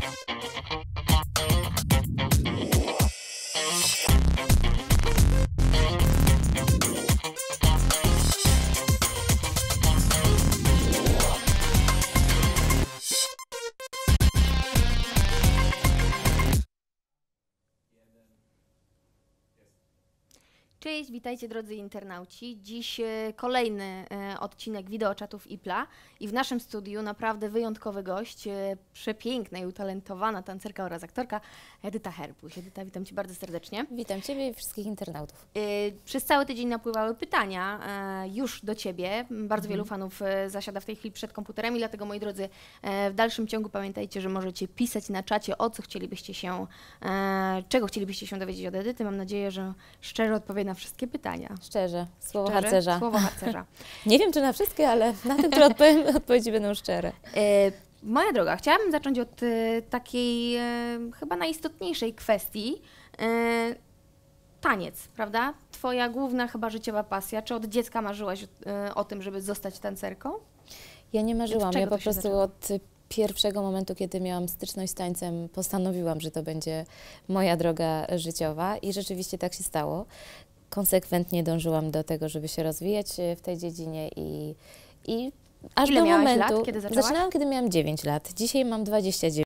Cześć, witajcie drodzy internauci. Dziś kolejny odcinek wideoczatów IPLA i w naszym studiu naprawdę wyjątkowy gość, przepiękna i utalentowana tancerka oraz aktorka Edyta Herbuś. Edyta, witam Cię bardzo serdecznie. Witam Ciebie i wszystkich internautów. Przez cały tydzień napływały pytania już do Ciebie. Bardzo wielu fanów zasiada w tej chwili przed komputerami, dlatego moi drodzy, w dalszym ciągu pamiętajcie, że możecie pisać na czacie, o co chcielibyście się, czego chcielibyście się dowiedzieć od Edyty. Mam nadzieję, że szczerze odpowie na wszystkie pytania. Szczerze, słowo harcerza. Słowo harcerza. Nie wiem, czy na wszystkie, ale na te, które odpowiedzi będą szczere. Moja droga, chciałabym zacząć od takiej chyba najistotniejszej kwestii. Taniec, prawda? Twoja główna chyba życiowa pasja. Czy od dziecka marzyłaś o tym, żeby zostać tancerką? Ja nie marzyłam. Ja po prostu zaczęło? od pierwszego momentu, kiedy miałam styczność z tańcem, postanowiłam, że to będzie moja droga życiowa i rzeczywiście tak się stało. Konsekwentnie dążyłam do tego, żeby się rozwijać w tej dziedzinie i aż Ile do miałaś momentu, lat, kiedy zaczęłaś? zaczynałam, kiedy miałam 9 lat. Dzisiaj mam 29.